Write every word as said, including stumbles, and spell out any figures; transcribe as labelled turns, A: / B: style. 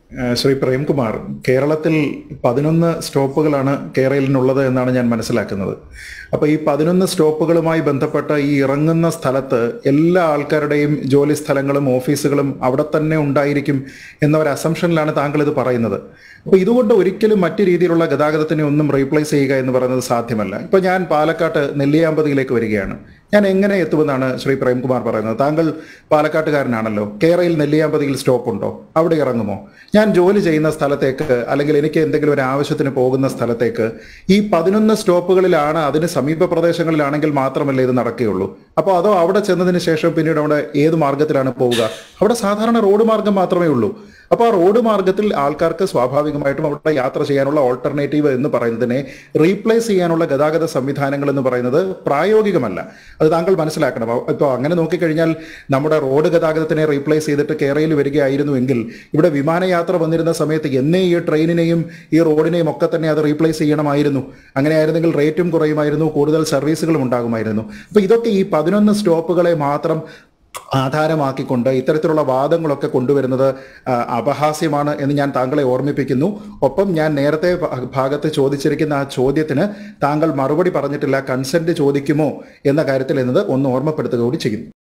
A: ഏഹ് ശ്രീ പ്രേംകുമാർ, കേരളത്തിൽ പതിനൊന്ന് സ്റ്റോപ്പുകളാണ് കേരളിനുള്ളത് എന്നാണ് ഞാൻ മനസ്സിലാക്കുന്നത്. അപ്പോൾ ഈ പതിനൊന്ന് സ്റ്റോപ്പുകളുമായി ബന്ധപ്പെട്ട ഈ ഇറങ്ങുന്ന സ്ഥലത്ത് എല്ലാ ആൾക്കാരുടെയും ജോലി സ്ഥലങ്ങളും ഓഫീസുകളും അവിടെ തന്നെ ഉണ്ടായിരിക്കും എന്ന ഒരു അസംഷനിലാണ് താങ്കൾ ഇത് പറയുന്നത്. അപ്പോൾ ഇതുകൊണ്ട് ഒരിക്കലും മറ്റു രീതിയിലുള്ള ഗതാഗതത്തിനെ ഒന്നും റീപ്ലേസ് ചെയ്യുക എന്ന് പറയുന്നത് സാധ്യമല്ല. ഇപ്പോൾ ഞാൻ പാലക്കാട്ട് നെല്ലിയാമ്പതിയിലേക്ക് വരികയാണ്. ഞാൻ എങ്ങനെ എത്തുമെന്നാണ് ശ്രീ പ്രേംകുമാർ പറയുന്നത്? താങ്കൾ പാലക്കാട്ടുകാരനാണല്ലോ. കേരളയിൽ നെല്ലിയാമ്പതിയിൽ സ്റ്റോപ്പുണ്ടോ? അവിടെ ഇറങ്ങുമോ? ഞാൻ ജോലി ചെയ്യുന്ന സ്ഥലത്തേക്ക് അല്ലെങ്കിൽ എനിക്ക് എന്തെങ്കിലും ഒരു ആവശ്യത്തിന് പോകുന്ന സ്ഥലത്തേക്ക് ഈ പതിനൊന്ന് സ്റ്റോപ്പുകളിലാണ്, അതിന് സമീപ പ്രദേശങ്ങളിലാണെങ്കിൽ മാത്രമല്ലേ ഇത് നടക്കുകയുള്ളൂ. അപ്പോൾ അതോ അവിടെ ചെന്നതിന് ശേഷം പിന്നീട് അവിടെ ഏത് മാർഗത്തിലാണ് പോവുക? അവിടെ സാധാരണ റോഡ് മാർഗം മാത്രമേ ഉള്ളൂ. അപ്പോൾ ആ റോഡ് മാർഗത്തിൽ ആൾക്കാർക്ക് സ്വാഭാവികമായിട്ടും അവിടെ യാത്ര ചെയ്യാനുള്ള ഓൾട്ടർനേറ്റീവ് എന്ന് പറയുന്നതിനെ റീപ്ലേസ് ചെയ്യാനുള്ള ഗതാഗത സംവിധാനങ്ങൾ എന്ന് പറയുന്നത് പ്രായോഗികമല്ല. അത് താങ്കൾ മനസ്സിലാക്കണം. ഇപ്പോൾ അങ്ങനെ നോക്കിക്കഴിഞ്ഞാൽ നമ്മുടെ റോഡ് ഗതാഗതത്തിനെ റീപ്ലേസ് ചെയ്തിട്ട് കേരളയിൽ വരികയായിരുന്നുവെങ്കിൽ ഇവിടെ വിമാനയാത്ര വന്നിരുന്ന സമയത്ത് എന്നേ ഈ ട്രെയിനിനെയും ഈ റോഡിനെയും ഒക്കെ തന്നെ അത് റീപ്ലേസ് ചെയ്യണമായിരുന്നു. അങ്ങനെയായിരുന്നെങ്കിൽ റേറ്റും കുറയുമായിരുന്നു, കൂടുതൽ സർവീസുകളും ഉണ്ടാകുമായിരുന്നു. അപ്പോൾ ഇതൊക്കെ ഈ പതിനൊന്ന് സ്റ്റോപ്പുകളെ മാത്രം ആധാരമാക്കിക്കൊണ്ട് ഇത്തരത്തിലുള്ള വാദങ്ങളൊക്കെ കൊണ്ടുവരുന്നത് അപഹാസ്യമാണ് എന്ന് ഞാൻ താങ്കളെ ഓർമ്മിപ്പിക്കുന്നു. ഒപ്പം ഞാൻ നേരത്തെ ഭാഗത്ത് ചോദിച്ചിരിക്കുന്ന ആ ചോദ്യത്തിന് താങ്കൾ മറുപടി പറഞ്ഞിട്ടില്ല. കൺസെന്റ് ചോദിക്കുമോ എന്ന കാര്യത്തിൽ എന്നത് ഒന്ന് ഓർമ്മപ്പെടുത്തുക കൂടി ചെയ്യുന്നു.